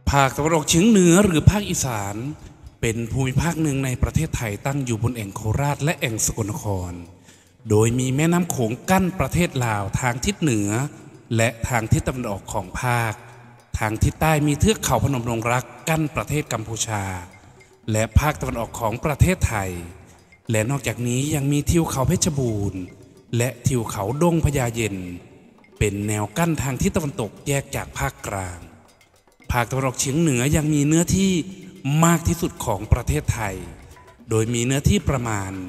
ภาคตะวันออกเฉียงเหนือหรือภาคอีสานเป็นภูมิภาคหนึ่งในประเทศไทยตั้งอยู่บนแอ่งโคราชและแอ่งสกลนครโดยมีแม่น้ำโขงกั้นประเทศลาวทางทิศเหนือและทางทิศตะวันออกของภาคทางทิศใต้มีเทือกเขาพนมดงรักกั้นประเทศกัมพูชาและภาคตะวันออกของประเทศไทยและนอกจากนี้ยังมีทิวเขาเพชรบูรณ์และทิวเขาดงพญาเย็นเป็นแนวกั้นทางทิศตะวันตกแยกจากภาคกลางภาคตะวันออกเฉียงเหนือยังมีเนื้อที่มากที่สุดของประเทศไทยโดยมีเนื้อที่ประมาณ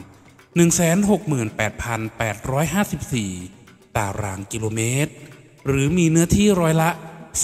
168,854 ตารางกิโลเมตรหรือมีเนื้อที่ร้อยละ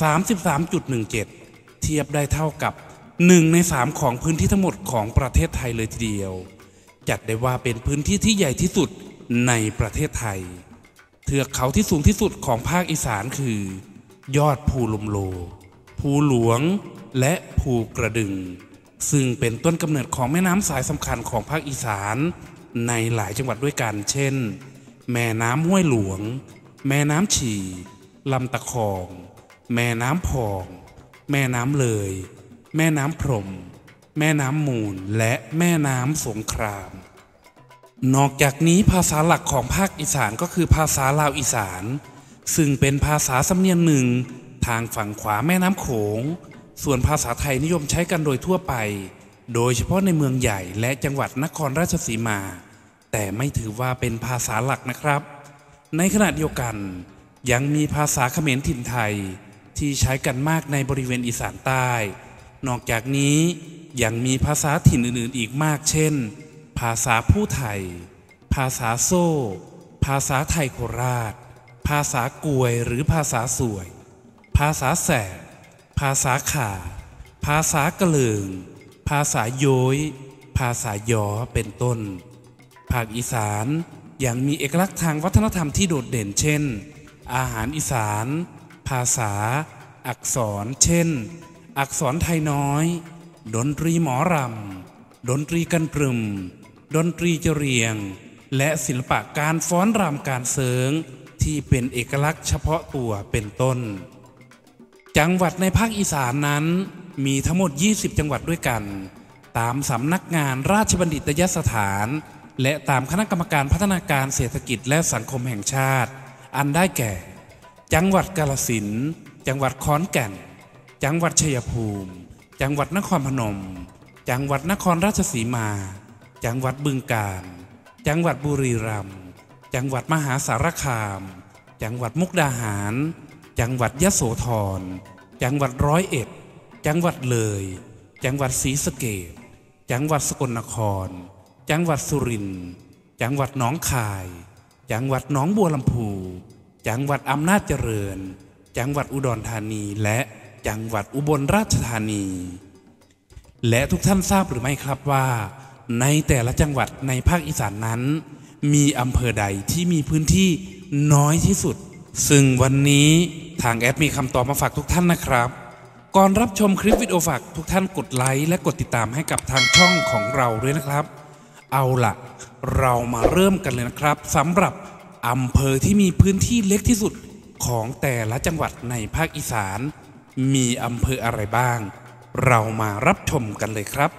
33.17 เทียบได้เท่ากับ1 ใน 3ของพื้นที่ทั้งหมดของประเทศไทยเลยทีเดียวจัดได้ว่าเป็นพื้นที่ที่ใหญ่ที่สุดในประเทศไทยเทือกเขาที่สูงที่สุดของภาคอีสานคือยอดภูลมโลภูหลวงและภูกระดึงซึ่งเป็นต้นกำเนิดของแม่น้ำสายสำคัญของภาคอีสานในหลายจังหวัดด้วยกันเช่นแม่น้ำห้วยหลวงแม่น้ำฉี่ลำตะคองแม่น้ำพองแม่น้ำเลยแม่น้ำพรมแม่น้ำมูลและแม่น้ำสงครามนอกจากนี้ภาษาหลักของภาคอีสานก็คือภาษาลาวอีสานซึ่งเป็นภาษาสำเนียงหนึ่งทางฝั่งขวาแม่น้ำโขงส่วนภาษาไทยนิยมใช้กันโดยทั่วไปโดยเฉพาะในเมืองใหญ่และจังหวัดนครราชสีมาแต่ไม่ถือว่าเป็นภาษาหลักนะครับในขณะเดียวกันยังมีภาษาเขมรถิ่นไทยที่ใช้กันมากในบริเวณอีสานใต้นอกจากนี้ยังมีภาษาถิ่นอื่นๆอีกมากเช่นภาษาผู้ไทยภาษาโซ่ภาษาไทยโคราชภาษากวยหรือภาษาสวยภาษาแสบภาษาข่าภาษากะเลิงภาษาโย้ยภาษายอเป็นต้นภาคอีสานยังมีเอกลักษณ์ทางวัฒนธรรมที่โดดเด่นเช่นอาหารอีสานภาษาอักษรเช่นอักษรไทยน้อยดนตรีหมอรำดนตรีกันปรึมดนตรีจเรียงและศิลปะการฟ้อนรำการเสริงที่เป็นเอกลักษณ์เฉพาะตัวเป็นต้นจังหวัดในภาคอีสานนั้นมีทั้งหมด20จังหวัดด้วยกันตามสำนักงานราชบัณฑิตยสถานและตามคณะกรรมการพัฒนาการเศรษฐกิจและสังคมแห่งชาติอันได้แก่จังหวัดกาฬสินธุ์จังหวัดขอนแก่นจังหวัดชัยภูมิจังหวัดนครพนมจังหวัดนครราชสีมาจังหวัดบึงกาฬจังหวัดบุรีรัมย์จังหวัดมหาสารคามจังหวัดมุกดาหารจังหวัดยโสธรจังหวัดร้อยเอ็ดจังหวัดเลยจังหวัดศรีสะเกษจังหวัดสกลนครจังหวัดสุรินทร์จังหวัดหนองคายจังหวัดหนองบัวลำพูจังหวัดอำนาจเจริญจังหวัดอุดรธานีและจังหวัดอุบลราชธานีและทุกท่านทราบหรือไม่ครับว่าในแต่ละจังหวัดในภาคอีสานนั้นมีอำเภอใดที่มีพื้นที่น้อยที่สุดซึ่งวันนี้ทางแอดมีคำตอบมาฝากทุกท่านนะครับก่อนรับชมคลิปวิดีโอฝากทุกท่านกดไลค์และกดติดตามให้กับทางช่องของเราด้วยนะครับเอาล่ะเรามาเริ่มกันเลยนะครับสำหรับอำเภอที่มีพื้นที่เล็กที่สุดของแต่ละจังหวัดในภาคอีสานมีอำเภออะไรบ้างเรามารับชมกันเลยครับ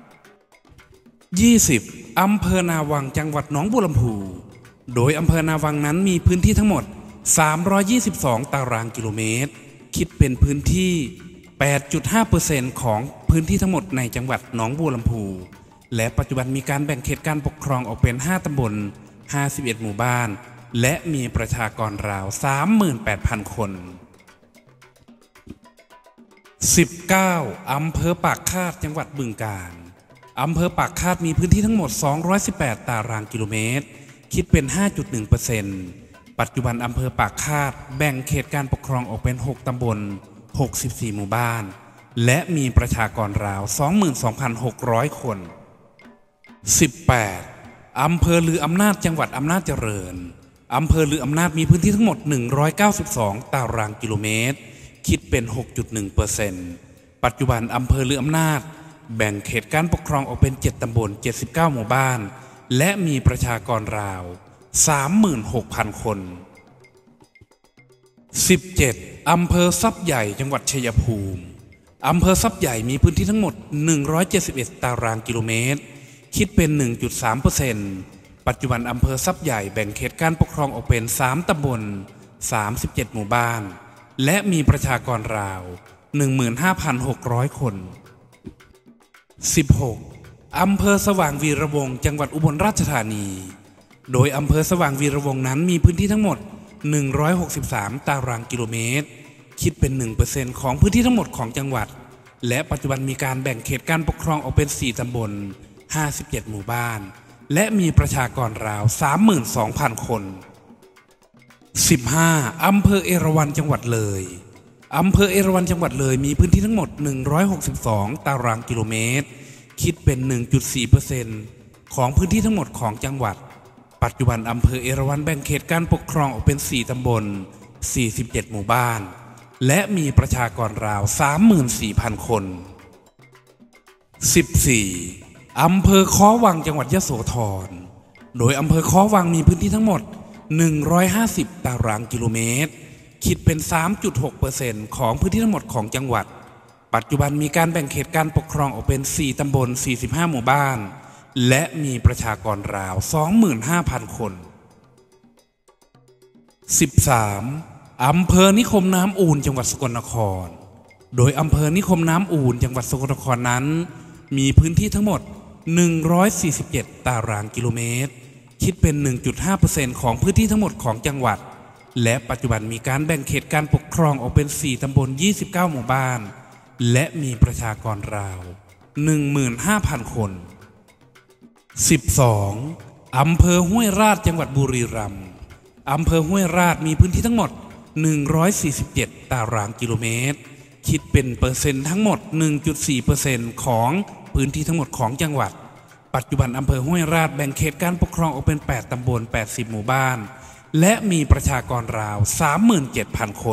20อำเภอนาวังจังหวัดหนองบัวลำพูโดยอำเภอนาวังนั้นมีพื้นที่ทั้งหมด322ตารางกิโลเมตรคิดเป็นพื้นที่ 8.5% ของพื้นที่ทั้งหมดในจังหวัดหนองบัวลำพูและปัจจุบันมีการแบ่งเขตการปกครองออกเป็น5ตำบล51หมู่บ้านและมีประชากรราว 38,000 คน19อำเภอปากคาดจังหวัดบึงกาฬอำเภอปากคาดมีพื้นที่ทั้งหมด218ตารางกิโลเมตรคิดเป็น 5.1%ปัจจุบันอำเภอปากคาดแบ่งเขตการปกครองออกเป็น6ตำบล64หมู่บ้านและมีประชากรราว 22,600 คน18อำเภอลืออำนาจจังหวัดอำนาจเจริญอำเภอลืออำนาจมีพื้นที่ทั้งหมด192ตารางกิโลเมตรคิดเป็น 6.1% ปัจจุบันอำเภอลืออำนาจแบ่งเขตการปกครองออกเป็น7ตำบล79หมู่บ้านและมีประชากรราว 36,000 คน17อำเภอทรัพย์ใหญ่จังหวัดชัยภูมิอำเภอทรัพย์ใหญ่มีพื้นที่ทั้งหมด171ตารางกิโลเมตรคิดเป็น 1.3%ปัจจุบันอำเภอทรัพย์ใหญ่แบ่งเขตการปกครองออกเป็น3ตำบล37หมู่บ้านและมีประชากรราว 15,600 คน 16. อำเภอสว่างวีระวงศ์จังหวัดอุบลราชธานีโดยอำเภอสว่างวีระวงศ์นั้นมีพื้นที่ทั้งหมด163ตารางกิโลเมตรคิดเป็น 1% ของพื้นที่ทั้งหมดของจังหวัดและปัจจุบันมีการแบ่งเขตการปกครองออกเป็น4ตำบล57หมู่บ้านและมีประชากรราว 32,000 คน 15. อำเภอเอราวัณจังหวัดเลยอำเภอเอราวัณจังหวัดเลยมีพื้นที่ทั้งหมด162ตารางกิโลเมตรคิดเป็น 1.4% ของพื้นที่ทั้งหมดของจังหวัดปัจจุบันอำเภอเอราวัณแบ่งเขตการปกครองออกเป็น4ตำบล47หมู่บ้านและมีประชากรราว 34,000 คน 14. อำเภอค้อวังจังหวัดยโสธรโดยอำเภอค้อวังมีพื้นที่ทั้งหมด150ตารางกิโลเมตรคิดเป็น 3.6% ของพื้นที่ทั้งหมดของจังหวัดปัจจุบันมีการแบ่งเขตการปกครองออกเป็น4ตำบล45หมู่บ้านและมีประชากรราว 25,000 คน 13. อำเภอนิคมน้ำอู่นจังหวัดสกลนครโดยอำเภอนิคมน้ำอู่นจังหวัดสกลนครนั้นมีพื้นที่ทั้งหมด147ตารางกิโลเมตรคิดเป็น 1.5% ของพื้นที่ทั้งหมดของจังหวัดและปัจจุบันมีการแบ่งเขตการปกครองออกเป็น4ตำบล29หมู่บ้านและมีประชากรราว 15,000 คน 12. อำเภอห้วยราชจังหวัดบุรีรัมย์อำเภอห้วยราชมีพื้นที่ทั้งหมด147ตารางกิโลเมตรคิดเป็นเปอร์เซ็นต์ทั้งหมด 1.4% ของพื้นที่ทั้งหมดของจังหวัดปัจจุบันอำเภอห้วยราชแบ่งเขตการปกครองออกเป็น8ตำบล80หมู่บ้านและมีประชากรราว 37,000 คน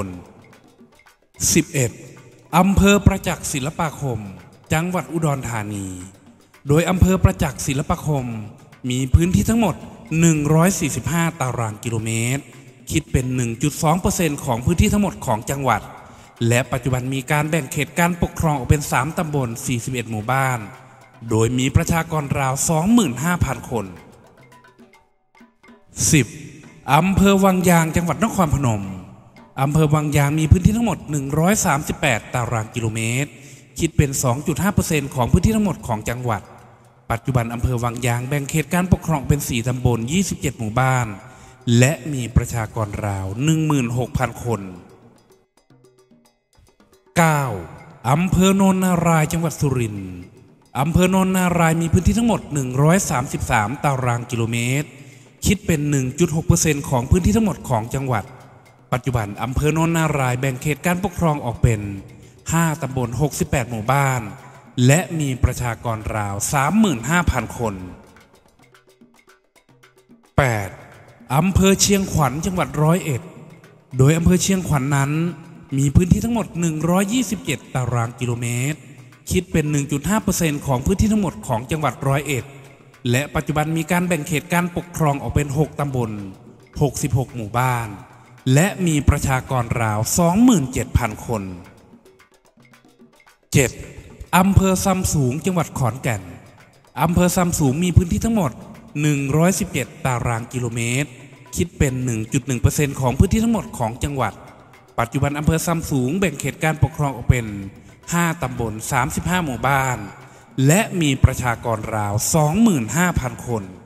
11. อำเภอประจักษ์ศิลปาคมจังหวัดอุดรธานีโดยอำเภอประจักษ์ศิลปาคมมีพื้นที่ทั้งหมด145ตารางกิโลเมตรคิดเป็น 1.2% ของพื้นที่ทั้งหมดของจังหวัดและปัจจุบันมีการแบ่งเขตการปกครองออกเป็น3ตำบล41หมู่บ้านโดยมีประชากรราว 25,000 คน 10. อำเภอวังยางจังหวัดนครพนมอำเภอวังยางมีพื้นที่ทั้งหมด138ตารางกิโลเมตรคิดเป็น 2.5% ของพื้นที่ทั้งหมดของจังหวัดปัจจุบันอำเภอวังยางแบ่งเขตการปกครองเป็น4ตำบล27หมู่บ้านและมีประชากรราว 16,000 คน 9. อำเภอโนนนารายจังหวัดสุรินทร์อำเภอโนนนารายมีพื้นที่ทั้งหมด133ตารางกิโลเมตรคิดเป็น 1.6% ของพื้นที่ทั้งหมดของจังหวัดปัจจุบันอำเภอโนนนารายแบ่งเขตการปกครองออกเป็น5ตำบล68หมู่บ้านและมีประชากรราว 35,000 คน 8. อำเภอเชียงขวัญจังหวัดร้อยเอ็ดโดยอำเภอเชียงขวัญนั้นมีพื้นที่ทั้งหมด127ตารางกิโลเมตรคิดเป็น 1.5% ของพื้นที่ทั้งหมดของจังหวัดร้อยเอ็ดและปัจจุบันมีการแบ่งเขตการปกครองออกเป็น6ตำบล66หมู่บ้านและมีประชากรราว 27,000 คน 7. อำเภอซำสูงจังหวัดขอนแก่นอำเภอซำสูงมีพื้นที่ทั้งหมด117ตารางกิโลเมตรคิดเป็น 1.1% ของพื้นที่ทั้งหมดของจังหวัดปัจจุบันอำเภอซำสูงแบ่งเขตการปกครองออกเป็น5ตำบล35หมู่บ้านและมีประชากรราว 25,000 คน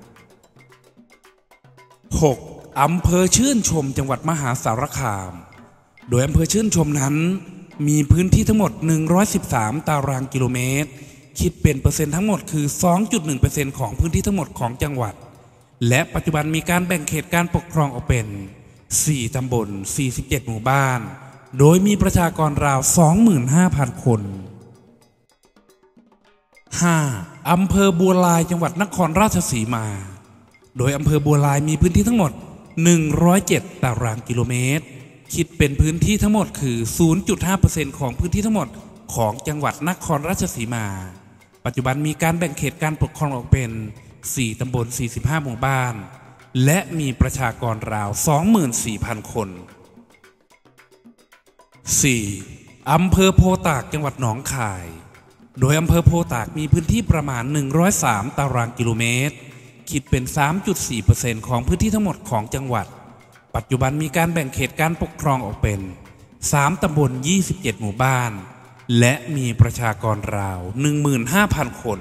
6. อำเภอชื่นชมจังหวัดมหาสารคามโดยอำเภอชื่นชมนั้นมีพื้นที่ทั้งหมด113ตารางกิโลเมตรคิดเป็นเปอร์เซ็นต์ทั้งหมดคือ 2.1% ของพื้นที่ทั้งหมดของจังหวัดและปัจจุบันมีการแบ่งเขตการปกครองออกเป็น4ตำบล47หมู่บ้านโดยมีประชากรราว 25,000 คน 5. อำเภอบัวลายจังหวัดนครราชสีมาโดยอำเภอบัวลายมีพื้นที่ทั้งหมด107ตารางกิโลเมตรคิดเป็นพื้นที่ทั้งหมดคือ 0.5% ของพื้นที่ทั้งหมดของจังหวัดนครราชสีมาปัจจุบันมีการแบ่งเขตการปกครองออกเป็น4ตำบล45หมู่บ้านและมีประชากรราว 24,000 คน 4. อำเภอโพตากจังหวัดหนองคายโดยอำเภอโพตากมีพื้นที่ประมาณ103ตารางกิโลเมตรคิดเป็น 3.4% ของพื้นที่ทั้งหมดของจังหวัดปัจจุบันมีการแบ่งเขตการปกครองออกเป็น3ตำบล27หมู่บ้านและมีประชากรราว 15,000 คน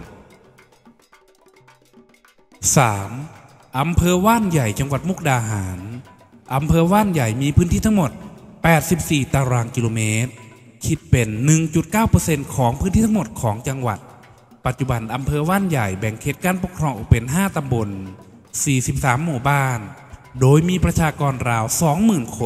3. อำเภอว่านใหญ่จังหวัดมุกดาหารอำเภอว่านใหญ่มีพื้นที่ทั้งหมด84ตารางกิโลเมตรคิดเป็น 1.9% ของพื้นที่ทั้งหมดของจังหวัดปัจจุบันอำเภอว่านใหญ่แบ่งเขตการปกครองออกเป็น5ตำบล43หมู่บ้านโดยมีประชากรราว 20,000 คน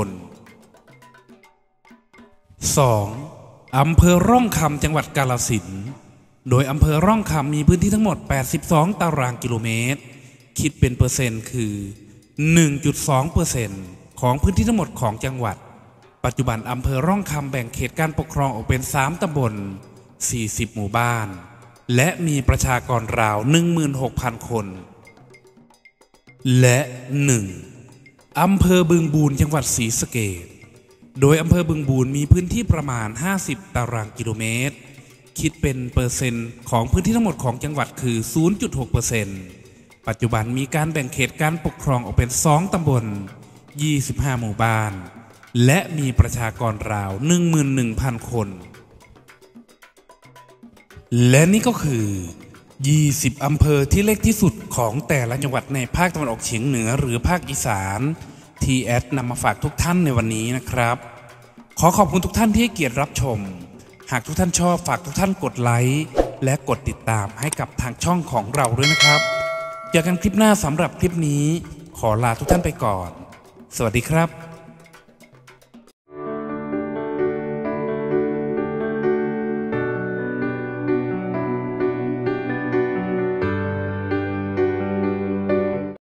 2. อำเภอร่องคำจังหวัดกาฬสินธุ์โดยอำเภอร่องคำมีพื้นที่ทั้งหมด82ตารางกิโลเมตรคิดเป็นเปอร์เซ็นต์คือ 1.2% ของพื้นที่ทั้งหมดของจังหวัดปัจจุบันอำเภอร่องคำแบ่งเขตการปกครองออกเป็น3ตำบล40หมู่บ้านและมีประชากรราว 16,000 คนและ 1. อำเภอบึงบูรจังหวัดศรีสะเกษโดยอำเภอบึงบูรมีพื้นที่ประมาณ50ตารางกิโลเมตรคิดเป็นเปอร์เซ็นต์ของพื้นที่ทั้งหมดของจังหวัดคือ 0.6% ปัจจุบันมีการแบ่งเขตการปกครองออกเป็น2ตำบล25หมู่บ้านและมีประชากรราว 11,000 คนและนี่ก็คือ20อำเภอที่เล็กที่สุดของแต่ละจังหวัดในภาคตะวันออกเฉียงเหนือหรือภาคอีสานที่แอดนำมาฝากทุกท่านในวันนี้นะครับขอขอบคุณทุกท่านที่ให้เกียรติรับชมหากทุกท่านชอบฝากทุกท่านกดไลค์และกดติดตามให้กับทางช่องของเราด้วยนะครับเจอกันคลิปหน้าสำหรับคลิปนี้ขอลาทุกท่านไปก่อนสวัสดีครับ